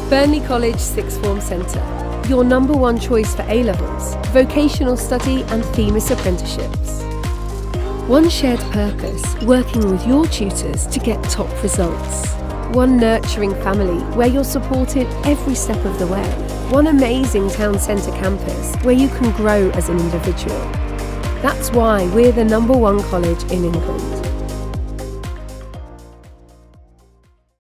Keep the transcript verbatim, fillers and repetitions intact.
Burnley College Sixth Form Centre, your number one choice for A-levels, vocational study and Themis apprenticeships. One shared purpose, working with your tutors to get top results. One nurturing family where you're supported every step of the way. One amazing town centre campus where you can grow as an individual. That's why we're the number one college in England.